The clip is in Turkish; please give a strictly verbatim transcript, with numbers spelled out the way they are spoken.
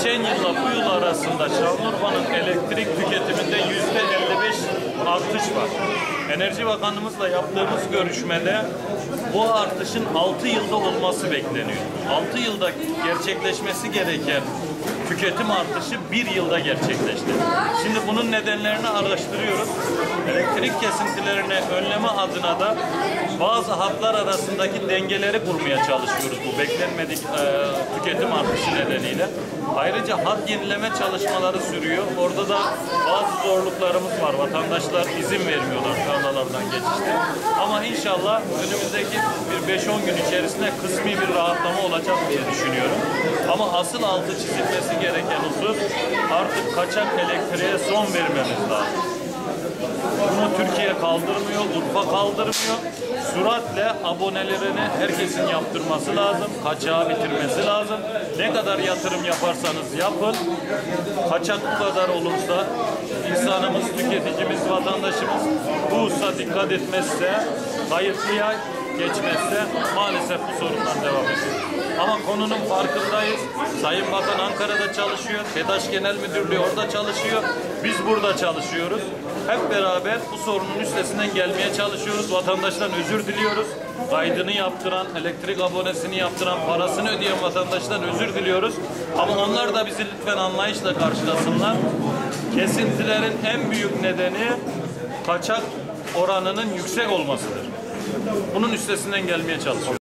geçen yılla bu yıl arasında Şanlıurfa'nın elektrik tüketiminde yüzde elli beş artış var. Enerji Bakanımızla yaptığımız görüşmede bu artışın altı yılda olması bekleniyor. altı yılda gerçekleşmesi gereken tüketim artışı bir yılda gerçekleşti. Şimdi bunun nedenlerini araştırıyoruz. Elektrik kesintilerini önleme adına da bazı hatlar arasındaki dengeleri kurmaya çalışıyoruz bu beklenmedik e, tüketim artışı nedeniyle. Ayrıca hat yenileme çalışmaları sürüyor. Orada da bazı zorluklarımız var. Vatandaşlar izin vermiyorlar tarlalardan geçişte. Ama inşallah önümüzdeki bir beş on gün içerisinde kısmi bir rahatlama olacak diye düşünüyorum. Ama asıl altı çizilmesi gereken husus artık kaçak elektriğe son vermemiz lazım. Bunu Türkiye kaldırmıyor, Urfa kaldırmıyor. Süratle abonelerini herkesin yaptırması lazım. Kaçağı bitirmesi lazım. Ne kadar yatırım yaparsanız yapın. Kaçak bu kadar olursa insanımız, tüketicimiz, vatandaşımız bu hususa dikkat etmezse, kayıtlıya geçmezse maalesef bu sorundan devam ediyor. Ama konunun farkındayız. Sayın Bakan Ankara'da çalışıyor. TEDAŞ Genel Müdürlüğü orada çalışıyor. Biz burada çalışıyoruz. Hep beraber bu sorunun üstesinden gelmeye çalışıyoruz. Vatandaştan özür diliyoruz. Kaydını yaptıran, elektrik abonesini yaptıran, parasını ödeyen vatandaştan özür diliyoruz. Ama onlar da bizi lütfen anlayışla karşılasınlar. Kesintilerin en büyük nedeni kaçak oranının yüksek olmasıdır. Bunun üstesinden gelmeye çalışıyoruz.